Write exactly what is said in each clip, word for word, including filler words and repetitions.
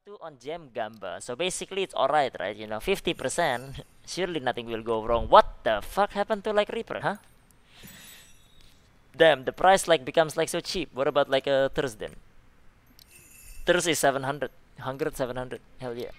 two on Gem Gamba. So basically it's alright, right? You know, fifty percent. Surely nothing will go wrong. What the fuck happened to like Reaper, huh? Damn, the price like becomes like so cheap. What about like a Thursday? Thursday is seven hundred. one hundred, seven hundred. Hell yeah.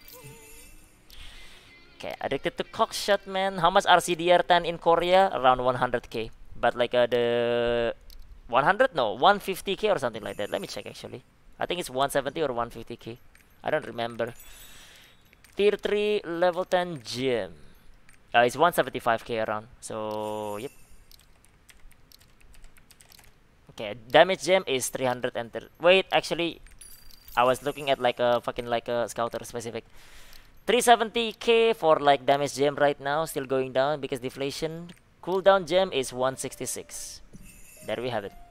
Okay, addicted to cockshot, man. How much R C D R ten in Korea? Around one hundred K. But like uh, the one hundred? No, one hundred fifty K or something like that. Let me check actually. I think it's one hundred seventy or one hundred fifty K. I don't remember. Tier three level ten gem. Uh, it's one hundred seventy-five K around. So, yep. Okay, damage gem is three hundred enter. Wait, actually, I was looking at like a fucking like a scouter specific. three hundred seventy K for like damage gem right now, still going down because deflation. Cooldown gem is one hundred sixty-six. There we have it.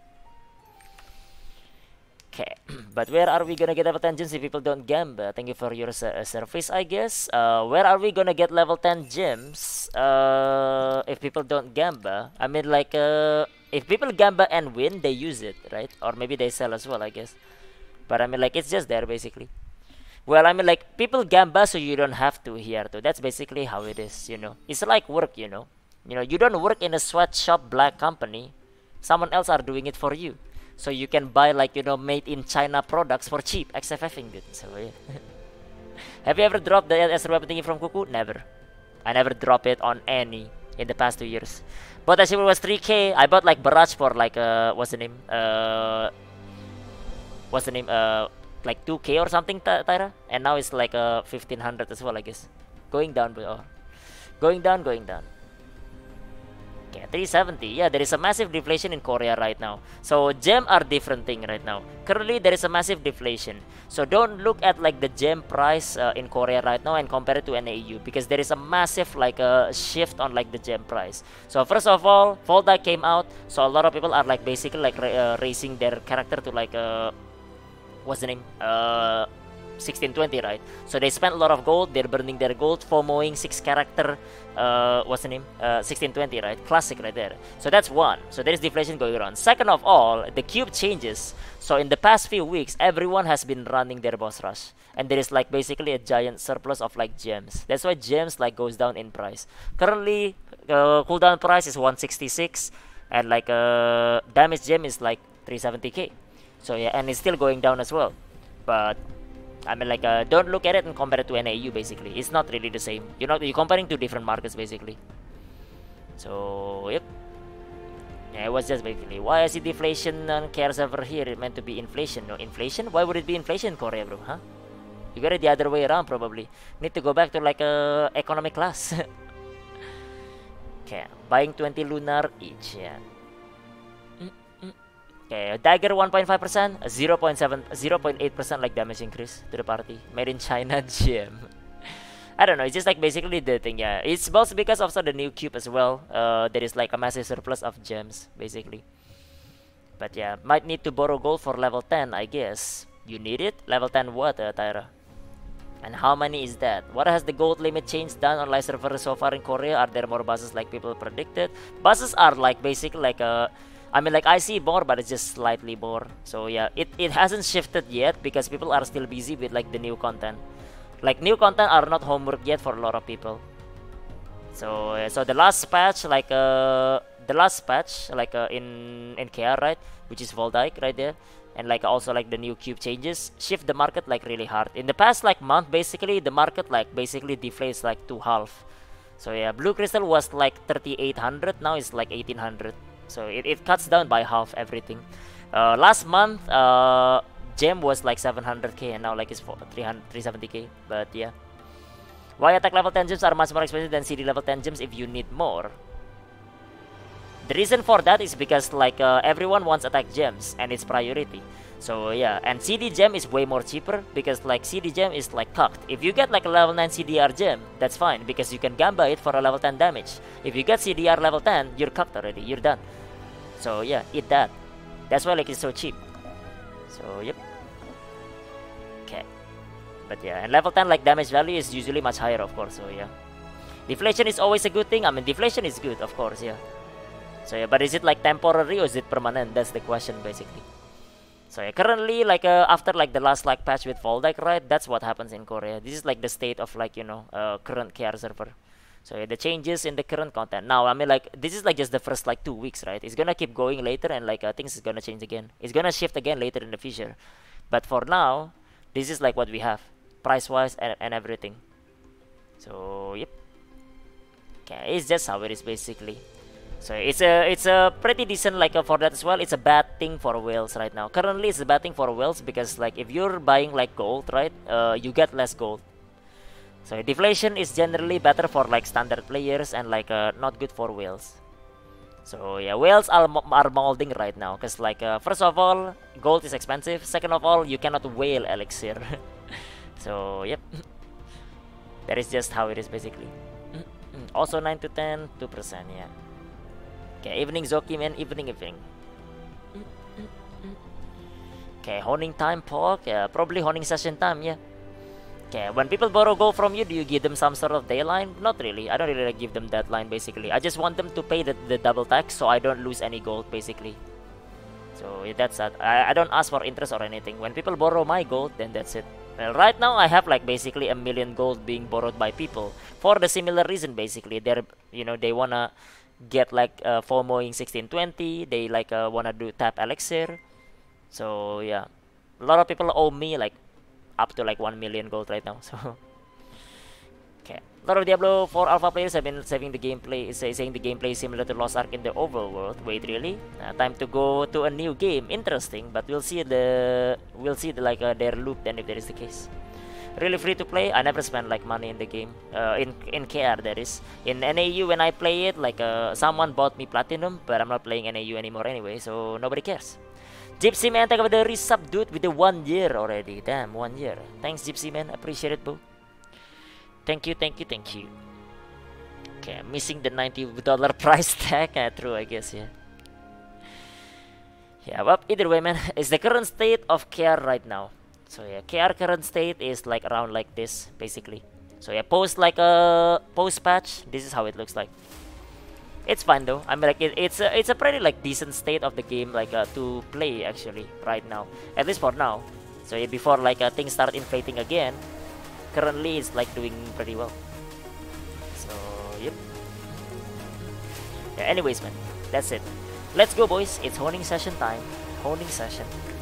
Okay, but where are we gonna get level ten gems if people don't gamba? Thank you for your uh, service, I guess. Uh, where are we gonna get level ten gems? Uh, if people don't gamba, I mean like uh, if people gamba and win, they use it, right? Or maybe they sell as well, I guess. But I mean like it's just there basically. Well, I mean like people gamba so you don't have to here too. That's basically how it is, you know. It's like work, you know. You know, you don't work in a sweatshop black company. Someone else are doing it for you. So you can buy like, you know, made in China products for cheap, XFFing good. So yeah. Have you ever dropped the S R weapon thingy from Kuku? Never. I never drop it on any in the past two years. But as it was three K, I bought like Barrage for like uh what's the name? Uh what's the name? Uh like two K or something, Tyra. And now it's like uh fifteen hundred as well, I guess. Going down, but oh. Going down, going down. Okay, three seventy. Yeah, there is a massive deflation in Korea right now. So gem are different thing right now. Currently, there is a massive deflation. So don't look at like the gem price uh, in Korea right now and compare it to N A U because there is a massive like a uh, shift on like the gem price. So first of all, Fall Die came out, so a lot of people are like basically like uh, raising their character to like uh, what's the name? Uh. sixteen twenty, right? So they spent a lot of gold, they're burning their gold, FOMOing six character, uh, what's the name? Uh, sixteen twenty, right? Classic right there. So that's one. So there is deflation going on. Second of all, the cube changes. So in the past few weeks, everyone has been running their boss rush. And there is like basically a giant surplus of like gems. That's why gems like goes down in price. Currently, uh, cooldown price is one sixty-six. And like uh, damage gem is like three seventy K. So yeah, and it's still going down as well. But I mean, like, uh, don't look at it and compare it to N A U, basically. It's not really the same. You're not, you're comparing two different markets, basically. So, yep. Yeah, it was just basically, why is it deflation on K R server here? It meant to be inflation. No, inflation? Why would it be inflation in Korea, bro? Huh? You got it the other way around, probably. Need to go back to, like, uh, economic class. Okay, buying twenty lunar each, yeah. Okay, dagger one point five percent, zero point seven, zero point eight percent like damage increase to the party. Made in China gem. I don't know, it's just like basically the thing, yeah. It's both because of the new cube as well. Uh, there is like a massive surplus of gems, basically. But yeah, might need to borrow gold for level ten, I guess. You need it? Level ten what, uh, Tyra? And how many is that? What has the gold limit change done on live servers so far in Korea? Are there more buses like people predicted? Buses are like basically like a... I mean, like, I see more, but it's just slightly more. So, yeah, it, it hasn't shifted yet because people are still busy with, like, the new content. Like, new content are not homework yet for a lot of people. So, uh, so the last patch, like, uh, the last patch, like, uh, in, in K R, right? Which is Voldyke right there. And, like, also, like, the new cube changes, shift the market, like, really hard. In the past, like, month, basically, the market, like, basically deflates, like, to half. So, yeah, Blue Crystal was, like, thirty-eight hundred. Now it's, like, eighteen hundred. So it, it cuts down by half everything. Uh, last month, uh, gem was like seven hundred K and now like it's for three hundred, three seventy K. But yeah. Why attack level ten gems are much more expensive than C D level ten gems if you need more? The reason for that is because like uh, everyone wants attack gems and it's priority. So yeah, and C D gem is way more cheaper because like C D gem is like cocked. If you get like a level nine C D R gem, that's fine because you can gamba it for a level ten damage. If you get C D R level ten, you're cocked already, you're done. So yeah, eat that. That's why like it's so cheap. So yep. Okay. But yeah, and level ten like damage value is usually much higher, of course. So yeah. Deflation is always a good thing. I mean, deflation is good, of course, yeah. So yeah, but is it like temporary or is it permanent? That's the question basically. So yeah, currently, like uh, after like the last like patch with Fall Deck, right? That's what happens in Korea. This is like the state of like you know uh, current K R server. So yeah, the changes in the current content. Now I mean like this is like just the first like two weeks, right? It's gonna keep going later, and like uh, things is gonna change again. It's gonna shift again later in the future. But for now, this is like what we have, price wise and, and everything. So yep. Okay, it's just how it is basically. So it's a it's a pretty decent like uh, for that as well. It's a bad thing for whales right now. Currently, it's a bad thing for whales because like if you're buying like gold, right, uh, you get less gold. So deflation is generally better for like standard players and like uh, not good for whales. So yeah, whales are, are molding right now because like uh, first of all, gold is expensive. Second of all, you cannot whale elixir. So yep, that is just how it is basically. Also nine to ten, two percent, yeah. Okay, evening Zoki man, evening evening. Okay, honing time Pog, yeah, probably honing session time, yeah. Okay, when people borrow gold from you, do you give them some sort of deadline? Not really. I don't really like give them deadline basically. I just want them to pay the, the double tax so I don't lose any gold basically. So yeah, that's that. I, I don't ask for interest or anything. When people borrow my gold, then that's it. Well, right now I have like basically a million gold being borrowed by people for the similar reason basically. They're you know they wanna get like uh, FOMOing sixteen twenty. They like uh, wanna do tap elixir. So yeah, a lot of people owe me like up to like one million gold right now. So okay, a lot of Diablo four alpha players have been saving the gameplay, say, saying the gameplay is similar to Lost Ark in the overworld. Wait, really? Uh, time to go to a new game. Interesting, but we'll see the we'll see the like uh, their loop then if that is the case. Really free to play. I never spend like money in the game. Uh, in in K R that is. In N A U when I play it, like uh, someone bought me platinum, but I'm not playing N A U anymore anyway, so nobody cares. Gypsy man, thank you for the resub, dude, with the one year already. Damn, one year. Thanks, Gypsy man. Appreciate it, bro. Thank you, thank you, thank you. Okay, missing the ninety dollar price tag. Uh, true, I guess, yeah. Yeah, but either way, man, it's the current state of K R right now. So yeah, K R current state is like around like this, basically. So yeah, post like a post patch, this is how it looks like. It's fine though. I mean, like it, it's a it's a pretty like decent state of the game, like uh, to play actually right now, at least for now. So yeah, before like uh, things start inflating again, currently it's like doing pretty well. So yep. Yeah. Anyways, man, that's it. Let's go, boys. It's honing session time. Honing session.